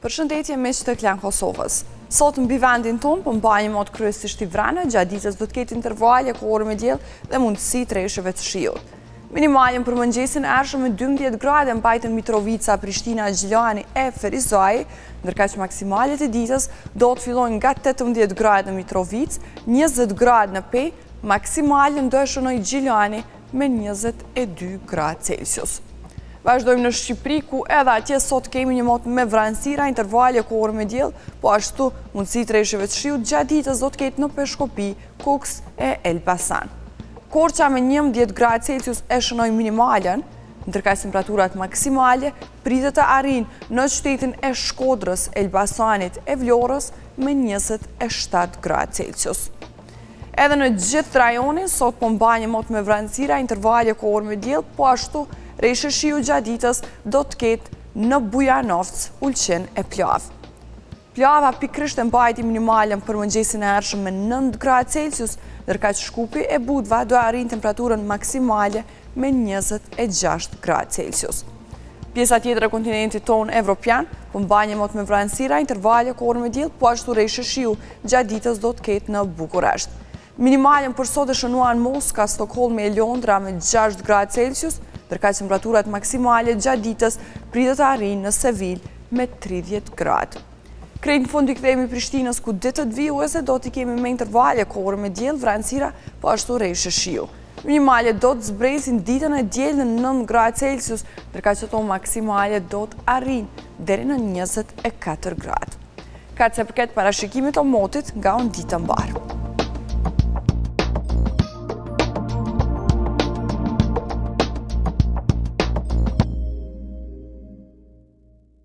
Përshëndetje me që të Klan Kosovës. Sot mbi vendin tonë përmbajnë mot kryesisht i vrana, gjatë ditës do të ketë intervale kohore me diell dhe mundësi treshëve të shiut. Minimalin për mëngjesin ershëm me 12 gradë mbajtën Mitrovica, Prishtina, Gjilani e Ferizaj, ndërka që maksimalet e ditës do të fillojnë nga 18 gradë në Mitrovic, 20 gradë në Pej, maksimalin do e shënoj Gjilani me 22 gradë Celsius. Vazhdojmë në Shqipëri, ku edhe atje sot kemi një mot me vranësira, intervale kohore me diell, po ashtu mundësi treshëve të shiut gjatë ditës do të ketë në Peshkopi, Kuks e Elbasan. Korça me 11 gradë Celsius e shënoj minimalen, ndërka temperaturat maksimale pritet të arrijnë në qytetin e Shkodrës, Elbasanit e Vlorës me 27 gradë Celsius. Edhe në gjithë rajonin, sot po mbajnë një mot me vranësira, intervale kohore me diell, po ashtu reshë shiu gjatë ditës do të ketë në Bujanovc, Ulqin e Plavë. Pljava pikrisht e mbajti minimalen për mëngjesin e ershëm me 9 gradë Celsius, ndërka që Shkupi e Budva do arrijnë temperaturën maksimale me 26 gradë Celsius. Pjesa tjetër e kontinentit tonë evropian po mbajnë një mot me vranësira, intervale kohore me diell, po ashtu reshë shiu gjatë ditës do të ketë në Bukuresht. Minimalen për sot e shënuan Moska, Stockholm e Londra me 6 gradë Celsius, ndërka që temperaturat maksimale gjatë ditës pritet të arrijnë në Sevil me 30 gradë. Krejt në fund i kthehemi Prishtinës, ku ditët vijuese do t'i kemi me intervale kohore me diell, vranësira, po ashtu reshë shiu. Minimale do të zbresin ditën e diell në 9 gradë Celsius, ndërka që to maksimale do të arrijnë deri në 24 gradë. Ka që përket parashikimit të motit nga Ondita Mbar.